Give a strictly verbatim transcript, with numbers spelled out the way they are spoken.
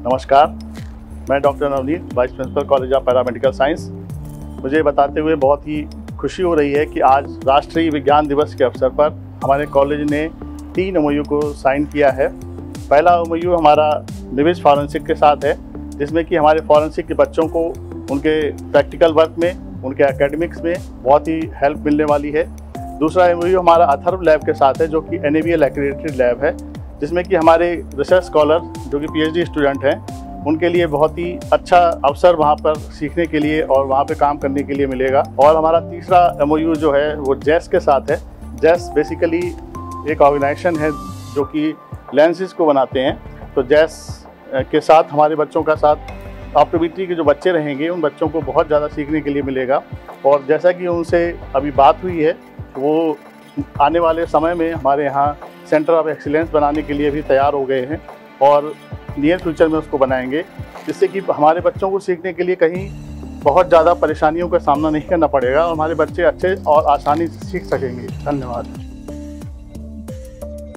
नमस्कार, मैं doctor Navneet, vice principal college of paramedical science. मुझे बताते हुए बहुत ही खुशी हो रही है कि आज राष्ट्रीय विज्ञान दिवस के अवसर पर हमारे कॉलेज ने तीन एम ओ यू को साइन किया है। पहला एम ओ यू हमारा निविज फॉरेंसिक के साथ है, जिसमें कि हमारे फॉरेंसिक के बच्चों को उनके प्रैक्टिकल वर्क में, उनके एकेडमिक्स में बहुत ही हेल्प मिलने वाली है। दूसरा एम ओ यू हमारा अथर्व लैब के साथ है, जो कि N A B L accredited lab है, जिसमें कि हमारे रिसर्च स्कॉलर जो कि पी एच डी स्टूडेंट हैं, उनके लिए बहुत ही अच्छा अवसर वहाँ पर सीखने के लिए और वहाँ पे काम करने के लिए मिलेगा। और हमारा तीसरा एम ओ यू जो है वो जैस के साथ है। जैस बेसिकली एक ऑर्गेनाइजेशन है जो कि लेंसेज को बनाते हैं। तो जैस के साथ हमारे बच्चों का साथ ऑप्टोमेट्री के जो बच्चे रहेंगे, उन बच्चों को बहुत ज़्यादा सीखने के लिए मिलेगा। और जैसा कि उनसे अभी बात हुई है, वो आने वाले समय में हमारे यहाँ सेंटर ऑफ एक्सीलेंस बनाने के लिए भी तैयार हो गए हैं और नियर फ्यूचर में उसको बनाएंगे, जिससे कि हमारे बच्चों को सीखने के लिए कहीं बहुत ज़्यादा परेशानियों का सामना नहीं करना पड़ेगा और हमारे बच्चे अच्छे और आसानी से सीख सकेंगे। धन्यवाद।